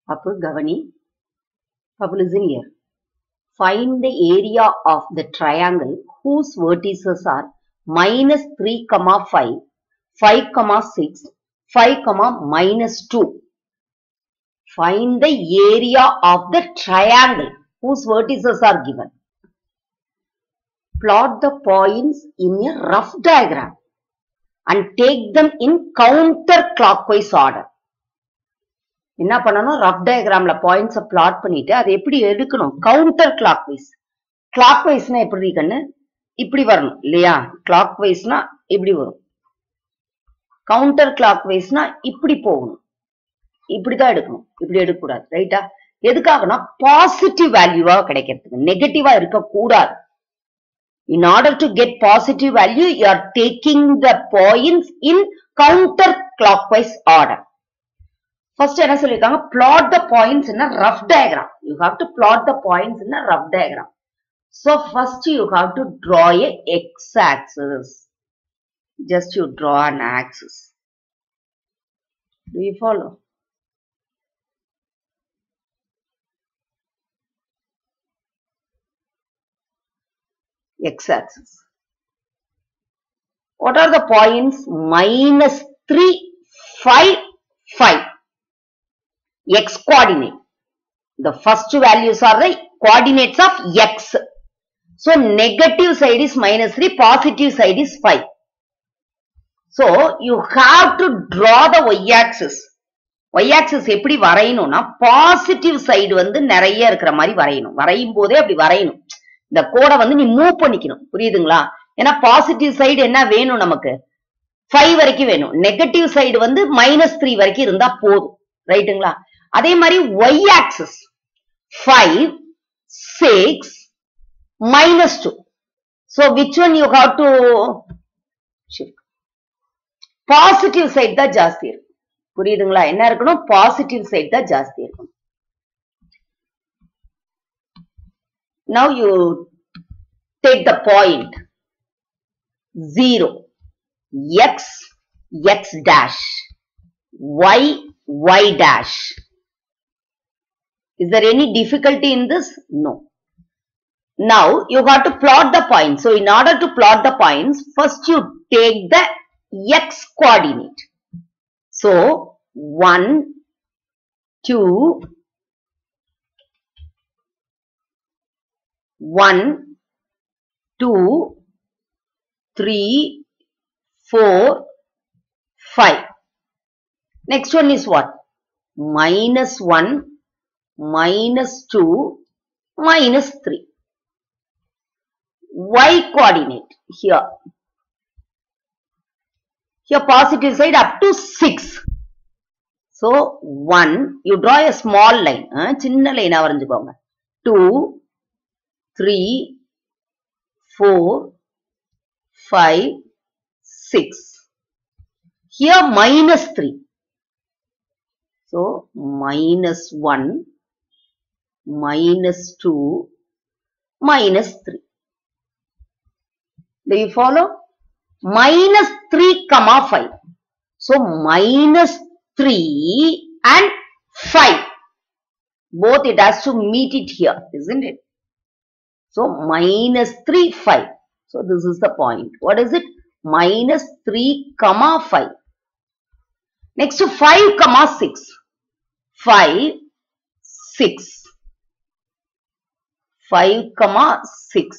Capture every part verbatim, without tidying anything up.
அப்போ கவனி. Listen here. Find the area of the triangle whose vertices are minus three, five, five, six, five, minus two. Find the area of the triangle whose vertices are given. Plot the points in a rough diagram and take them in counterclockwise order. என்ன பண்ணணும்? Rough டயக்ராம்ல பாயிண்ட்ஸை plot பண்ணிட்டு அதை எப்படி எடுக்கணும்? Counter clockwise. கிளாக் வைஸ்னா எப்படி இருக்குன்னு இப்படி வரணும் இல்லையா? கிளாக் வைஸ்னா இப்படி வரும். கவுண்டர் கிளாக் வைஸ்னா இப்படி போகணும். இப்படிதான் எடுக்கணும். இப்படி எடுக்கக்கூடாது. ரைட்டா? எதுக்காகனா பாசிட்டிவ் வேல்யூவா கிடைக்கிறதுக்கு, நெகட்டிவா இருக்கக்கூடாது. In order to get positive value, you are taking the points in counterclockwise order. First, என்ன சொல்லிருக்காங்க? Plot the points in a rough diagram. You have to plot the points in a rough diagram. So, first you have to draw a x-axis. Just you draw an axis. Do you follow? X-axis. What are the points? Minus three, five, five. X coordinate. The first values are the coordinates of x. So, negative side is minus three, positive side is five. So, you have to draw the y-axis. Y-axis எப்படி வரையணும்னா positive side வந்து நிறைய இருக்கிற மாதிரி வரையணும். வரையும் போதே அப்படி வரையணும். இந்த கோடை வந்து நீ மூவ் பண்ணிக்கணும். புரியுதுங்களா? ஏன்னா பாசிட்டிவ் சைடு என்ன வேணும் நமக்கு? ஃபைவ் வரைக்கும் வேணும். நெகட்டிவ் சைடு வந்து மைனஸ் த்ரீ வரைக்கும் இருந்தா போதும். ரைட்டுங்களா? அதே மாதிரி y axis five, six, minus two. So which one you have to shift? Positive side தான் ஜாஸ்தி இருக்கும். புரியுதுங்களா? என்ன இருக்கணும்? பாசிட்டிவ் சைடு தான் ஜாஸ்தி இருக்கும். Now you take the point zero, x, x dash, y, y dash. Is there any difficulty in this? No. Now you got to plot the points. So in order to plot the points, first you take the x coordinate. So one, two, one, two, three, four, five. Next one is what? Minus one, minus two, minus three. Y coordinate here. Here positive side up to six. So one, you draw a small line. சின்ன லைனா வரைஞ்சுக்கோங்க. two, three, four, five, six. Here minus three. So minus one, minus two, minus three. Do you follow? Minus three, comma five. So minus three and five. Both it has to meet it here, isn't it? So minus three, five. So this is the point. What is it? Minus three, comma five. Next to five, comma six. five, six. five, comma six.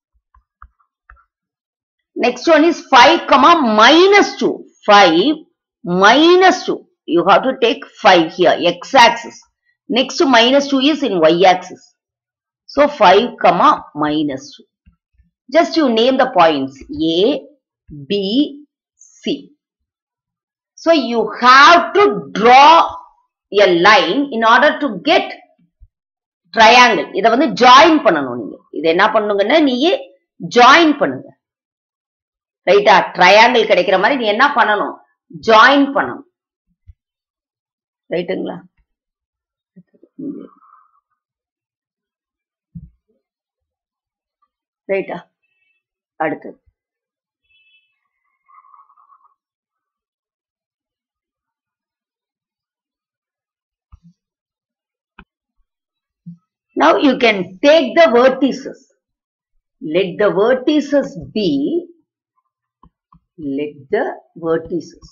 Next one is five, comma minus two. five, minus two. You have to take five here, x-axis. Next to minus two is in y-axis. So five, comma minus two. Just you name the points A, B, C. So you have to draw a line in order to get triangle. இத வந்து join பண்ணனும் நீங்க. இது என்ன பண்ணுங்கன்னா நீயே join பண்ணுங்க. ரைட்டா? triangle கிடைக்கிற மாதிரி நீ என்ன பண்ணனும்? join பண்ணனும். ரைட்டுங்களா? ரைட்டா? அடுத்து Now you can take the vertices. Let the vertices be, let the vertices,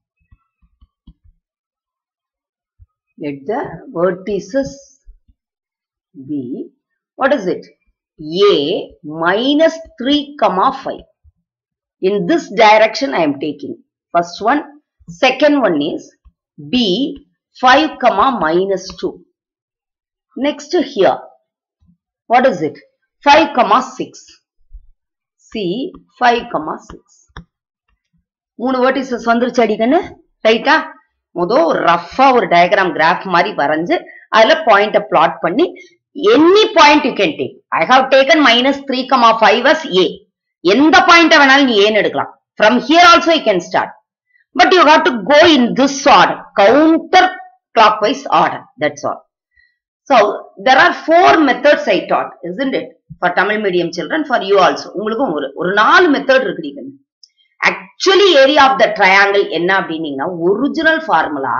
let the vertices be, what is it? A minus three comma five. In this direction I am taking. First one. Second one is B five comma minus two. Next here. What is it? five comma six. C five comma six. மூணு vertices வந்துருச்சு அடிக்கன்னு. ரைட்டா? முதோ ரஃபா ஒரு diagram graph மாதிரி வரைஞ்சு அதுல பாயிண்ட பிளாட் பண்ணி any point you can take. I have taken minus three comma five as A. எந்த பாயிண்ட வேணாலும் நீ ஏன்னு எடுக்கலாம். From here also you can start. But you have to go in this order. Counter clockwise order. That's all. So, there are four methods I taught, isn't it? For Tamil medium children, for you also. உங்களுக்கும் ஒரு ஒரு நாலு method இருக்குறீங்க. Actually, area of the triangle என்ன அப்படின்னீங்கன்னா original formula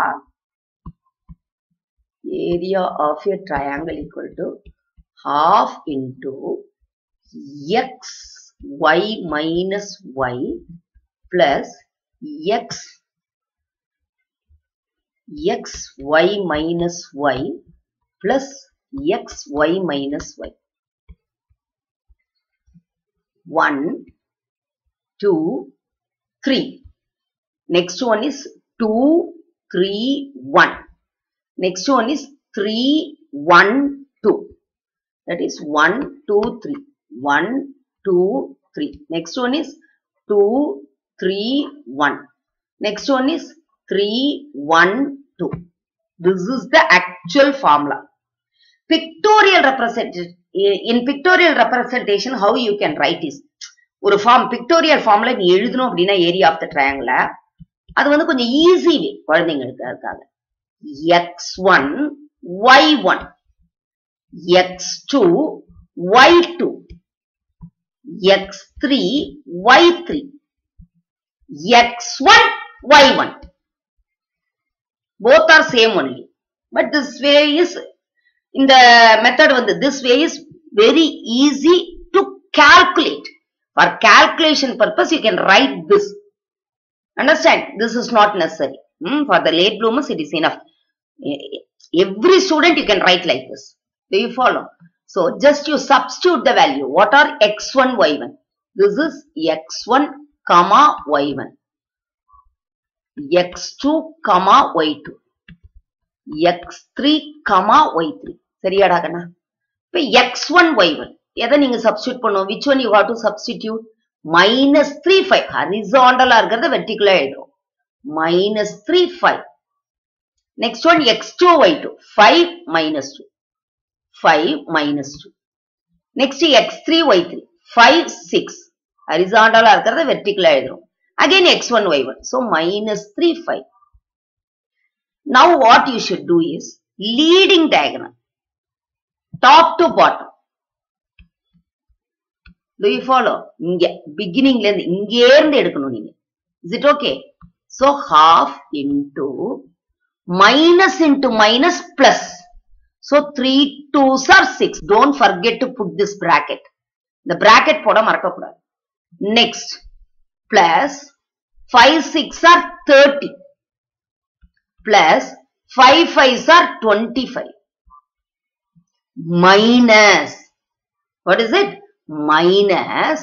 area of a triangle equal to half into x y minus y plus x x y minus y plus x y minus y. one, two, three. Next one is two, three, one. Next one is three, one, two. That is one, two, three. one, two, three. Next one is two, three, one. Next one is three, one, two. This is the actual formula. Pictorial representation. In pictorial representation, how you can write is ஒரு form pictorial formula நீ எழுதணும் அப்படின்னா area of the triangle அது வந்து கொஞ்சம் easy way குழந்தைங்களுக்கு அதுக்காக x one y one x two y two x three y three x one y one. Both are same only. But this way is, in the method, this way is very easy to calculate. For calculation purpose, you can write this. Understand? This is not necessary. Hmm? For the late bloomers, it is enough. Every student you can write like this. Do you follow? So, just you substitute the value. What are x one, y one? This is x one, comma, y one. x two, comma, y two. x three, comma, y three. சரியாடா கண்ணா? இப்போ x one, y one. எதை நீங்க substitute பண்ணும்? Which one you have to substitute? minus three, five. Horizontal இருக்கிறத vertical எழுதுறோம். minus three, five. Next one x two, y two. five minus two. five minus two. Next x three, y three. five, six. Horizontal இருக்கிறத vertical எழுதுறோம். Again x one, y one. So minus three, five. Now what you should do is leading diagonal. Top to bottom. Do you follow? இங்க beginning ல இருந்து இங்கே இருந்து எடுக்கணும் நீங்க. Is it okay? So half into minus into minus plus. So three twos are six. Don't forget to put this bracket. The bracket போட மறக்க கூடாது. Next plus five six are thirty. Plus five fives are twenty-five. Minus, what is it? Minus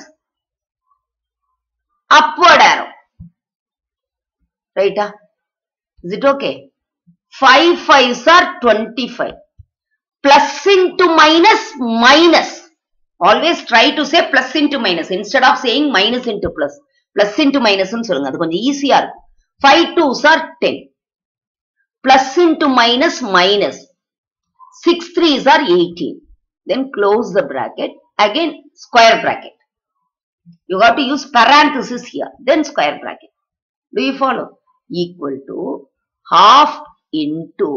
upward arrow. Right? Is it okay? five fives are twenty-five. Plus into minus, minus. Always try to say plus into minus instead of saying minus into plus. Plus into minus ன்னு சொல்லுங்க. அது கொஞ்சம் ஈஸியா இருக்கும். five twos are ten. Plus into minus, minus. six threes are eighteen. Then close the bracket. Again square bracket. You got to use parenthesis here. Then square bracket. Do you follow? Equal to half into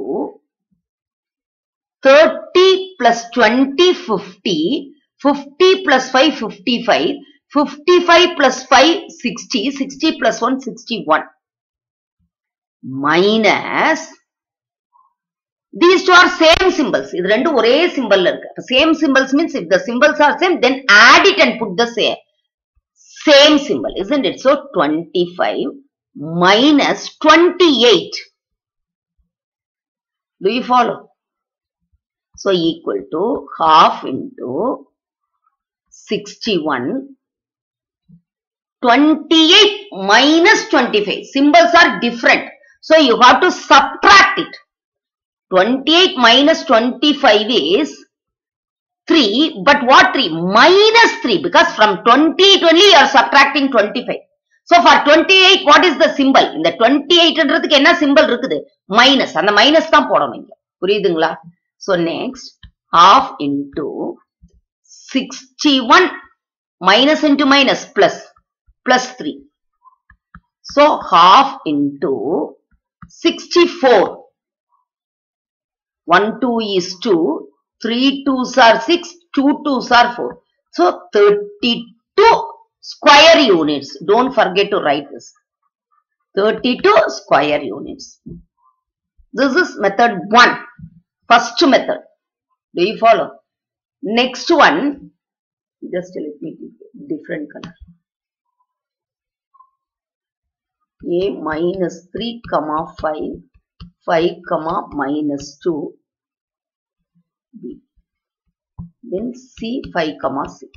thirty plus twenty, fifty. fifty plus five, fifty-five. fifty-five plus five, sixty. sixty plus one, sixty-one. Minus These two are same symbols. இது ரெண்டு ஒரே symbol இருக்கு. Same symbols means if the symbols are same, then add it and put the same, same symbol, isn't it? So twenty-five minus twenty-eight. Do you follow? So equal to half into sixty-one. twenty-eight minus twenty-five. Symbols are different. So you have to subtract it. twenty-eight minus twenty-five is three, but what three? Minus three, because from twenty-eight only you are subtracting twenty-five. So for twenty-eight, what is the symbol? In the twenty-eight ன்றதுக்கு என்ன symbol இருக்குது? Minus. அந்த minus தான் போடணும் இங்க. புரியுதுங்களா? So next, half into sixty-one minus into minus plus, plus three. So half into sixty-four. one two is two, three twos are six, two twos are four. So thirty-two square units. Don't forget to write this. thirty-two square units. This is method one. First method. Do you follow? Next one, just let me give different color. A minus three comma five. five comma minus two, B. Then C five comma six.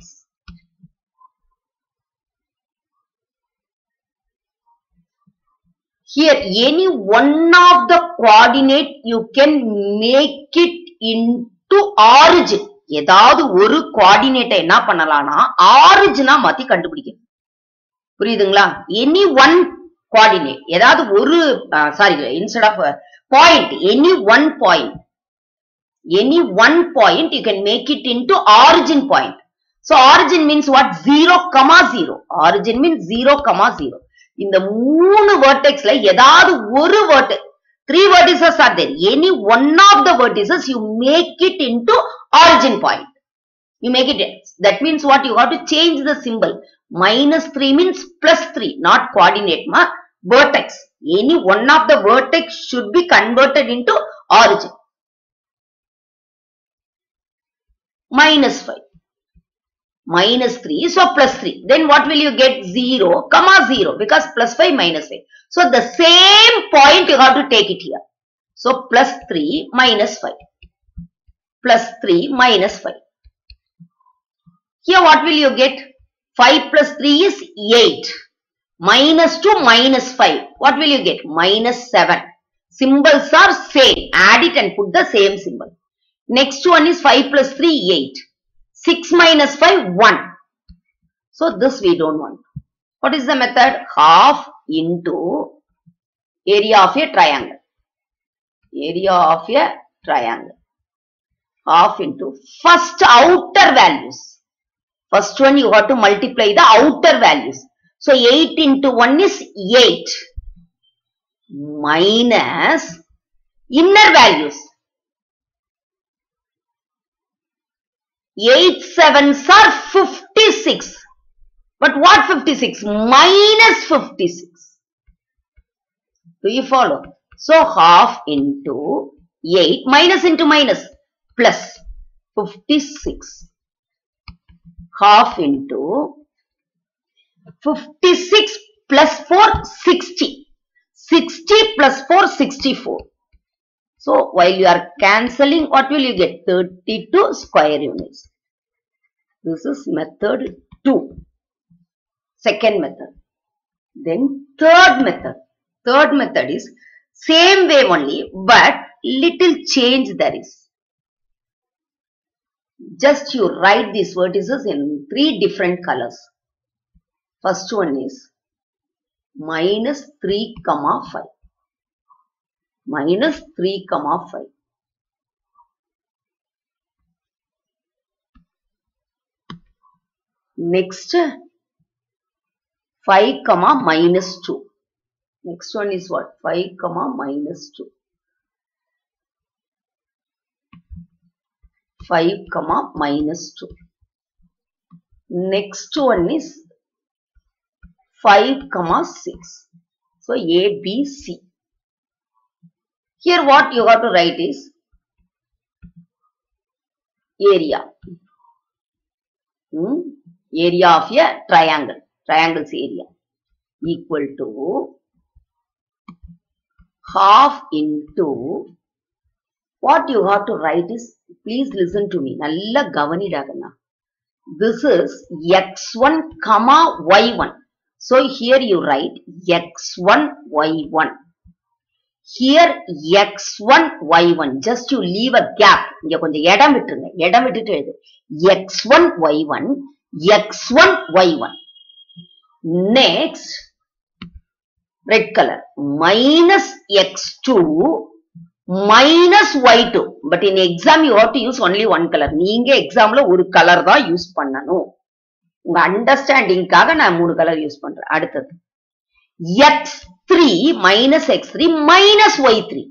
Here any one of the coordinate you can make it into origin. ஏதாவது ஒரு coordinate என்ன பண்ணலாம்னா origin ஆ மாத்தி கண்டுபிடிக்கணும். புரியுதுங்களா? Any one coordinate. ஏதாவது ஒரு sorry instead of point, any one point, any one point you can make it into origin point. So origin means what? zero comma zero. Origin means zero comma zero. இந்த மூணு vertexல ஏதாவது ஒரு vertex, three vertices are there. Any one of the vertices you make it into origin point. You make it. That means what? You have to change the symbol. Minus three means plus three, not coordinate ma. Vertex. Any one of the vertex should be converted into origin. Minus five. Minus three. So plus three. Then what will you get? zero, comma zero. Because plus five minus five. So the same point you have to take it here. So plus three minus five. Plus three minus five. Here what will you get? five plus three is eight. Minus two minus five. What will you get? Minus seven. Symbols are same. Add it and put the same symbol. Next one is five plus three, eight. six minus five, one. So this we don't want. What is the method? Half into area of a triangle. Area of a triangle. Half into first outer values. First one you have to multiply the outer values. So eight into one is eight minus inner values. eight sevens are fifty-six. But what fifty-six? Minus fifty-six. Do you follow? So half into eight minus into minus plus fifty-six. Half into fifty-six plus four, sixty. sixty plus four, sixty-four. So while you are cancelling, what will you get? thirty-two square units. This is method two. Second method. Then third method. Third method is same way only, but little change there is. Just you write these vertices in three different colors. First one is minus three comma five. Minus three comma five. Next five comma minus two. Next one is what? five comma minus two. five comma minus two. Next one is five comma six. So A, B, C. Here what you have to write is area. Hmm? Area of a triangle. Triangle's area equal to half into what you have to write is, please listen to me. Nalla gavanidagana. This is x one comma y one. So here you write x one y one. Here x one y one. Just you leave a gap. Inga konja edam vittunga. Edam vittu edu. x one y one. x one y one. Next, red color. Minus x two minus y two. But in exam you have to use only one color. நீங்க examல ஒரு color தான் use பண்ணணும். உங்க அண்டர்ஸ்டாண்டிங்காக நான் மூணு colour use பண்றேன். அடுத்தது x three minus x three minus y three.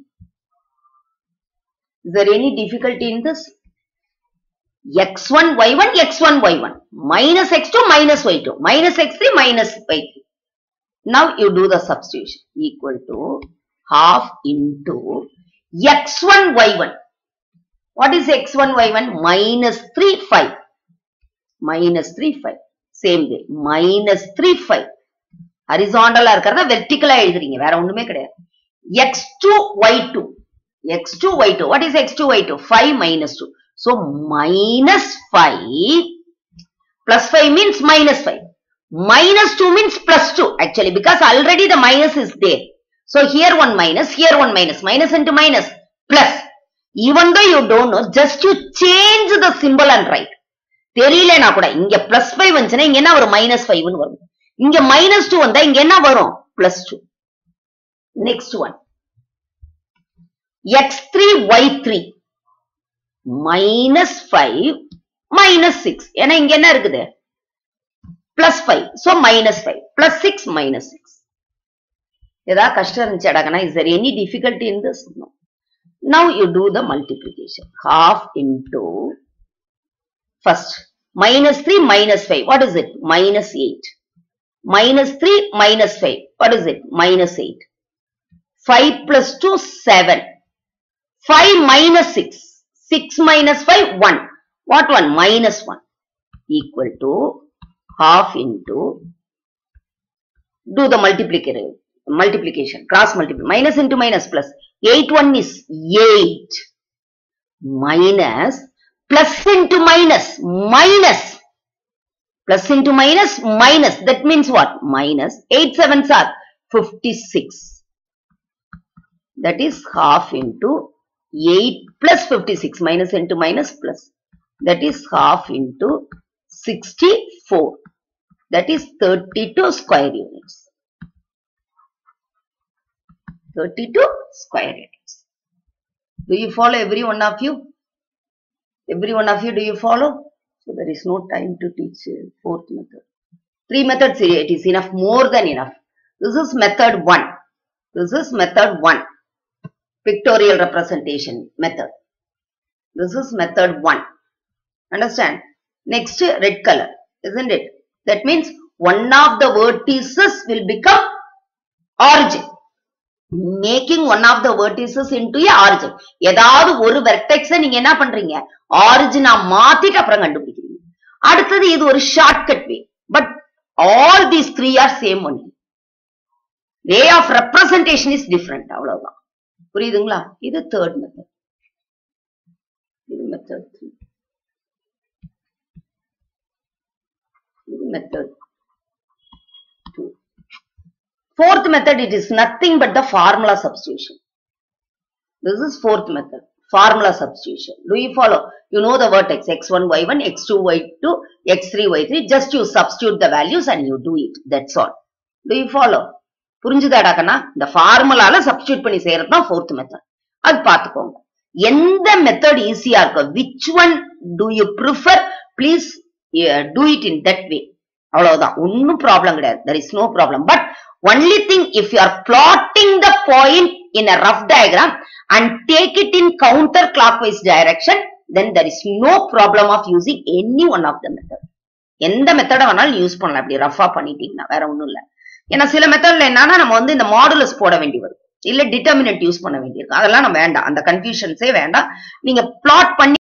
Is there any difficulty in this? x one y one x one y one minus x two minus y two minus x three minus y three. Now you do the substitution equal to half into x one y one. What is x one y one? Minus three five. Minus three five. Same way. Minus three five. Horizontal இருக்கிறத vertical எழுதுறீங்க. வேற ஒண்ணுமே கிடையாது. x two y two. x two y two. What is x two y two? five minus two. So minus five plus five means minus five. Minus two means plus two actually, because already the minus is there. So here one minus, here one minus, minus into minus, plus. Even though you don't know, just you change the symbol and write. தெரியலனா கூட இங்க plus five வந்துச்சுனா இங்க என்ன வரும்? minus five ன்னு வரும். இங்க minus two வந்தா இங்க என்ன வரும்? plus two. Next one. x three y three minus five minus six. ஏன்னா இங்க என்ன இருக்குது? plus five. So minus five. Plus six minus six. ஏதா கஷ்டம் இருந்துச்சாடாகனா, is there any difficulty in this? No. Now you do the multiplication. Half into first minus three minus five. What is it? Minus eight. Minus three minus five. What is it? Minus eight. five plus two, seven. five minus six. six minus five, one. What one? Minus one. Equal to half into, do the multiplication. Multiplication, cross multiplication, minus into minus plus. eight one is eight. Minus, plus into minus, minus. Plus into minus, minus. That means what? Minus. eight sevens are fifty-six. That is half into eight plus fifty-six. Minus into minus plus. That is half into sixty-four. That is thirty-two square units. thirty-two square units. Do you follow, every one of you? Every one of you, do you follow? So there is no time to teach uh, fourth method. Three methods, it is enough, more than enough. This is method one. This is method one. Pictorial representation method. This is method one. Understand? Next, red color, isn't it? That means one of the vertices will become origin. Making one of the vertices into a origin. ஏதாவது ஒரு vertex நீங்க என்ன பண்றீங்க? Origin மாத்திட்டு அப்புறம் கண்டுபிடிக்கிறீங்க. அடுத்தது இது ஒரு shortcut way. But all these three are same only. Way of representation is different. அவ்வளவுதான். புரியுதுங்களா? இது third method. இது method three. இது method two. Fourth method, it is nothing but the formula substitution. This is fourth method, formula substitution. Do you follow? You know the vertex x one y one, x two y two, x three y three. Just you substitute the values and you do it. That's all. Do you follow? புரிஞ்சுதாடாக்கனா? இந்த ஃபார்முலால substitute பண்ணி செய்யறது தான் fourth method. அது பாத்துக்கோங்க. எந்த method ஈஸியா இருக்கு? Which one do you prefer? Please uh, do it in that way. அவ்வளவுதான். ஒன்னும் ப்ராப்ளம் கிடையாது. There is no problem. But only thing, if you are plotting the point in a rough diagram and take it in counterclockwise direction, then there is no problem of using any one of the method. எந்த மெத்தட வேணாலும் use பண்ணலாம். அப்படி Rafah பண்ணிட்டீங்கன்னா வேற ஒண்ணும் இல்ல. ஏன்னா சில மெத்தட்ல என்னன்னா நம்ம வந்து இந்த மாடுலஸ் போட வேண்டி வரும், இல்ல டிட்டர்மினன்ட் யூஸ் பண்ண வேண்டியிருக்கும். அதெல்லாம் நம்ம வேண்டாம், அந்த கன்ஃபியூஷன்ஸே வேண்டாம். நீங்க பிளாட் பண்ணி